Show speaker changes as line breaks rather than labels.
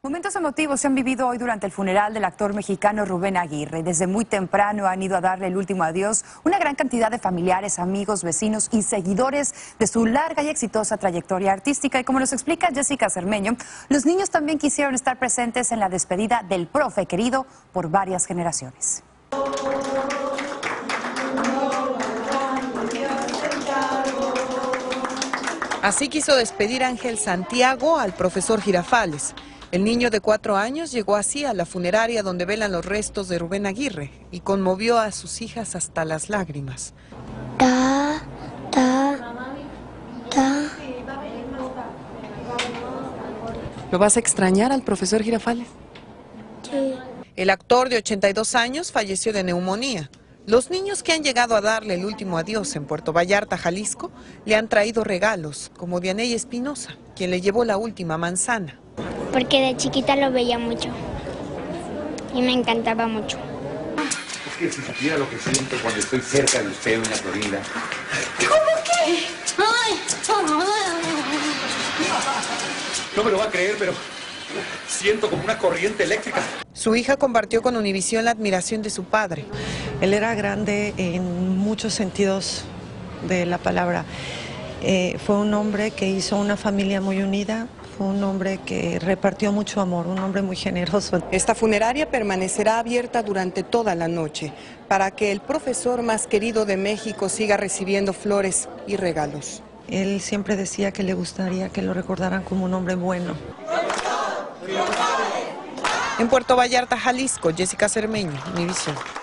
Momentos emotivos se han vivido hoy durante el funeral del actor mexicano Rubén Aguirre. Desde muy temprano han ido a darle el último adiós una gran cantidad de familiares, amigos, vecinos y seguidores de su larga y exitosa trayectoria artística. Y como nos explica Jessica Cermeño, los niños también quisieron estar presentes en la despedida del profe querido por varias generaciones.
Así quiso despedir Ángel Santiago al profesor Girafales. El niño de 4 años llegó así a la funeraria donde velan los restos de Rubén Aguirre y conmovió a sus hijas hasta las lágrimas. ¿Lo vas a extrañar al profesor Girafales?
Sí.
El actor de 82 años falleció de neumonía. Los niños que han llegado a darle el último adiós en Puerto Vallarta, Jalisco, le han traído regalos, como Dianey Espinosa, quien le llevó la última manzana.
Porque de chiquita lo veía mucho y me encantaba mucho.
Es que si supiera lo que siento cuando estoy cerca de usted, doña Florinda.
¿Cómo qué?
No me lo va a creer, pero siento como una corriente eléctrica.
Su hija compartió con Univisión la admiración de su padre.
Él era grande en muchos sentidos de la palabra. Fue un hombre que hizo una familia muy unida, fue un hombre que repartió mucho amor, un hombre muy generoso.
Esta funeraria permanecerá abierta durante toda la noche para que el profesor más querido de México siga recibiendo flores y regalos.
Él siempre decía que le gustaría que lo recordaran como un hombre bueno.
En Puerto Vallarta, Jalisco, Jessica Cermeño, Univisión.